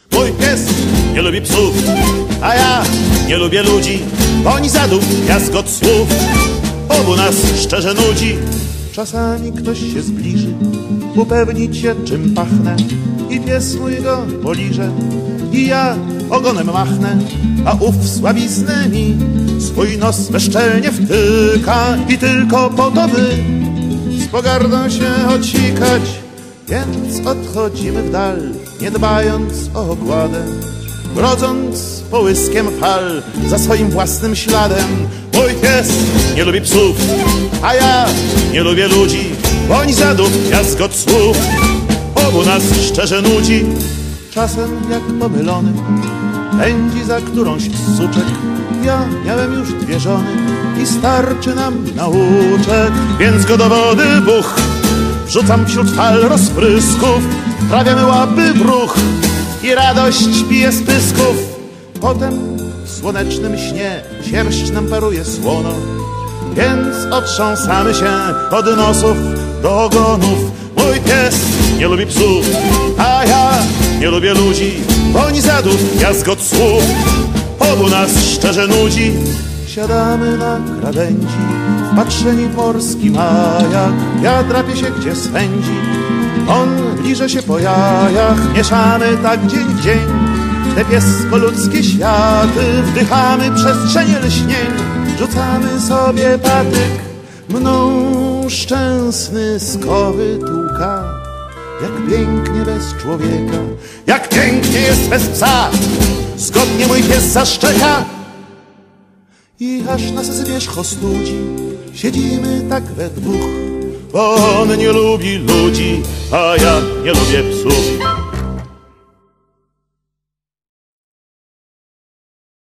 Mój pies nie lubi psów, a ja nie lubię ludzi, bo oni zadób jaskot słów obu nas szczerze nudzi. Czasami ktoś się zbliży, upewnić się czym pachnę, i pies mój go poliże, i ja ogonem machnę, a ów słabiznę mi swój nos bezczelnie wtyka i tylko po to, by z pogardą się ocikać. Więc odchodzimy w dal, nie dbając o ogładę, brodząc połyskiem fal za swoim własnym śladem. Mój pies nie lubi psów, a ja nie lubię ludzi, bo oni zadób jaskot słów obu nas szczerze nudzi. Czasem jak pomylony pędzi za którąś z suczek. Ja miałem już 2 żony i starczy nam nauczek, więc go do wody buch wrzucam wśród fal rozprysków, trawiamy łapy w ruch i radość pije z pysków. Potem w słonecznym śnie sierść nam paruje słono, więc otrząsamy się od nosów do ogonów. Mój pies nie lubi psów, a ja nie lubię ludzi, bo oni zadób jaskot słów obu nas szczerze nudzi. Siadamy na krawędzi, wpatrzeni w morski majak. Ja drapię się gdzie swędzi, on liże się po jajach. Mieszamy tak dzień w dzień te piesko-ludzkie światy, wdychamy przestrzenie lśnień, rzucamy sobie patyk. Mną szczęsny skowy tłuka, jak pięknie bez człowieka, jak pięknie jest bez psa, zgodnie mój pies zaszczeka. I aż nas zwierzch ostudzi, siedzimy tak we dwóch, bo on nie lubi ludzi, a ja nie lubię psów.